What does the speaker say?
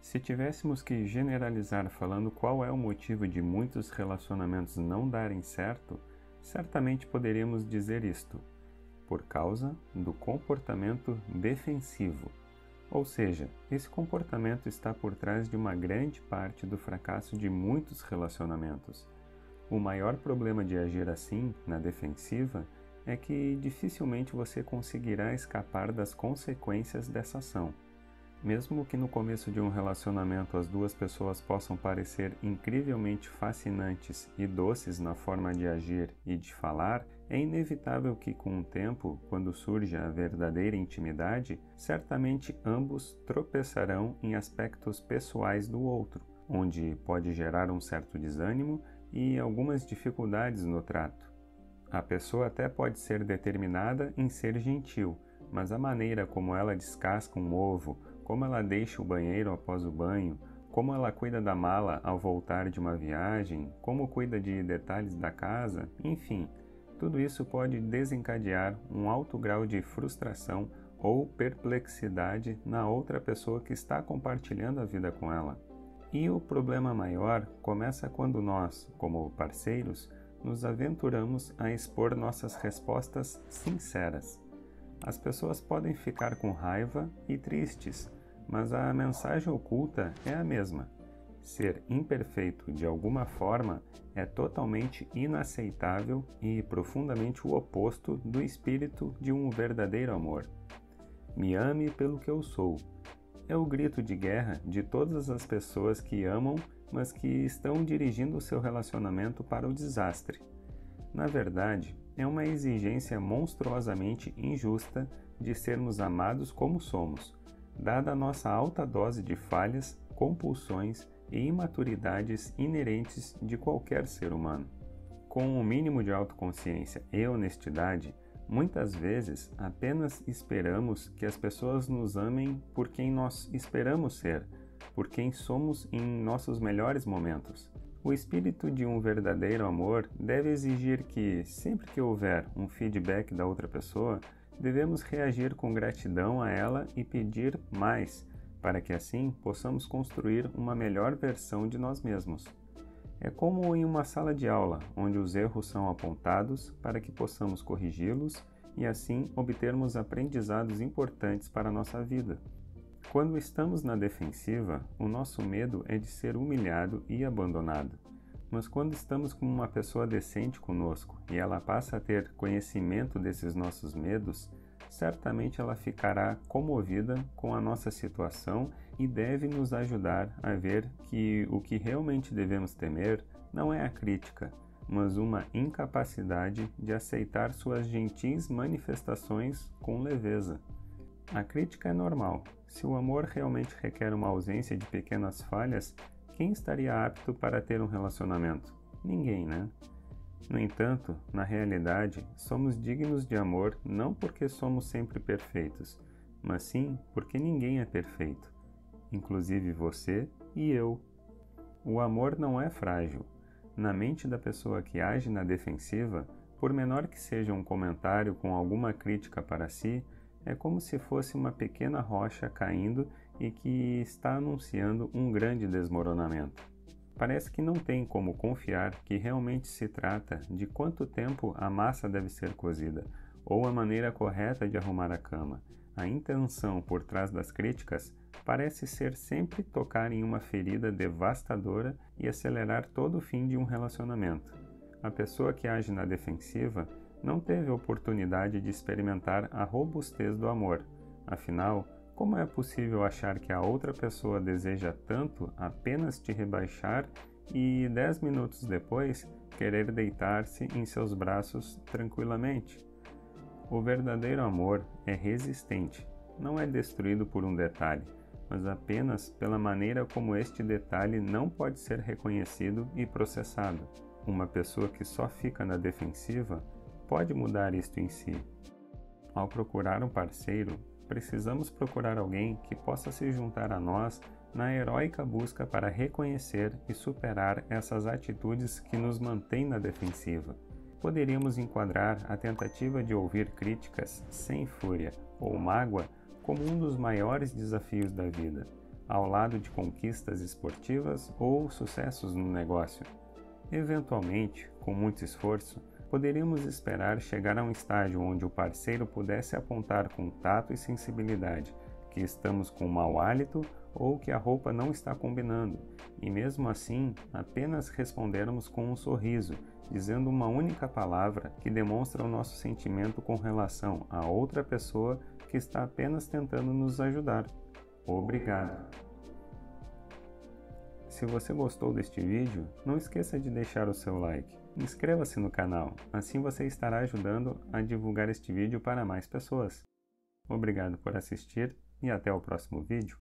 Se tivéssemos que generalizar falando qual é o motivo de muitos relacionamentos não darem certo, certamente poderíamos dizer isto: por causa do comportamento defensivo. Ou seja, esse comportamento está por trás de uma grande parte do fracasso de muitos relacionamentos. O maior problema de agir assim, na defensiva, é que dificilmente você conseguirá escapar das consequências dessa ação. Mesmo que no começo de um relacionamento as duas pessoas possam parecer incrivelmente fascinantes e doces na forma de agir e de falar, é inevitável que com o tempo, quando surge a verdadeira intimidade, certamente ambos tropeçarão em aspectos pessoais do outro, onde pode gerar um certo desânimo e algumas dificuldades no trato. A pessoa até pode ser determinada em ser gentil, mas a maneira como ela descasca um ovo, como ela deixa o banheiro após o banho, como ela cuida da mala ao voltar de uma viagem, como cuida de detalhes da casa, enfim, tudo isso pode desencadear um alto grau de frustração ou perplexidade na outra pessoa que está compartilhando a vida com ela. E o problema maior começa quando nós, como parceiros, nos aventuramos a expor nossas respostas sinceras. As pessoas podem ficar com raiva e tristes, mas a mensagem oculta é a mesma. Ser imperfeito de alguma forma é totalmente inaceitável e profundamente o oposto do espírito de um verdadeiro amor. Me ame pelo que eu sou. É o grito de guerra de todas as pessoas que amam, mas que estão dirigindo o seu relacionamento para o desastre. Na verdade, é uma exigência monstruosamente injusta de sermos amados como somos, dada a nossa alta dose de falhas, compulsões e imaturidades inerentes de qualquer ser humano. Com um mínimo de autoconsciência e honestidade, muitas vezes apenas esperamos que as pessoas nos amem por quem nós esperamos ser, por quem somos em nossos melhores momentos. O espírito de um verdadeiro amor deve exigir que, sempre que houver um feedback da outra pessoa, devemos reagir com gratidão a ela e pedir mais, para que assim possamos construir uma melhor versão de nós mesmos. É como em uma sala de aula, onde os erros são apontados para que possamos corrigi-los e assim obtermos aprendizados importantes para a nossa vida. Quando estamos na defensiva, o nosso medo é de ser humilhado e abandonado. Mas quando estamos com uma pessoa decente conosco e ela passa a ter conhecimento desses nossos medos, certamente ela ficará comovida com a nossa situação e deve nos ajudar a ver que o que realmente devemos temer não é a crítica, mas uma incapacidade de aceitar suas gentis manifestações com leveza. A crítica é normal. Se o amor realmente requer uma ausência de pequenas falhas, quem estaria apto para ter um relacionamento? Ninguém, né? No entanto, na realidade, somos dignos de amor não porque somos sempre perfeitos, mas sim porque ninguém é perfeito, inclusive você e eu. O amor não é frágil. Na mente da pessoa que age na defensiva, por menor que seja um comentário com alguma crítica para si, é como se fosse uma pequena rocha caindo e que está anunciando um grande desmoronamento. Parece que não tem como confiar que realmente se trata de quanto tempo a massa deve ser cozida, ou a maneira correta de arrumar a cama. A intenção por trás das críticas parece ser sempre tocar em uma ferida devastadora e acelerar todo o fim de um relacionamento. A pessoa que age na defensiva não teve oportunidade de experimentar a robustez do amor. Afinal, como é possível achar que a outra pessoa deseja tanto apenas te rebaixar e 10 minutos depois querer deitar-se em seus braços tranquilamente? O verdadeiro amor é resistente, não é destruído por um detalhe, mas apenas pela maneira como este detalhe não pode ser reconhecido e processado. Uma pessoa que só fica na defensiva pode mudar isto em si. Ao procurar um parceiro, precisamos procurar alguém que possa se juntar a nós na heróica busca para reconhecer e superar essas atitudes que nos mantêm na defensiva. Poderíamos enquadrar a tentativa de ouvir críticas sem fúria ou mágoa como um dos maiores desafios da vida. ao lado de conquistas esportivas ou sucessos no negócio. Eventualmente, com muito esforço, poderíamos esperar chegar a um estágio onde o parceiro pudesse apontar com tato e sensibilidade que estamos com mau hálito ou que a roupa não está combinando, e mesmo assim apenas respondermos com um sorriso, dizendo uma única palavra que demonstra o nosso sentimento com relação a outra pessoa que está apenas tentando nos ajudar. Obrigado. Se você gostou deste vídeo, não esqueça de deixar o seu like. Inscreva-se no canal, assim você estará ajudando a divulgar este vídeo para mais pessoas. Obrigado por assistir e até o próximo vídeo.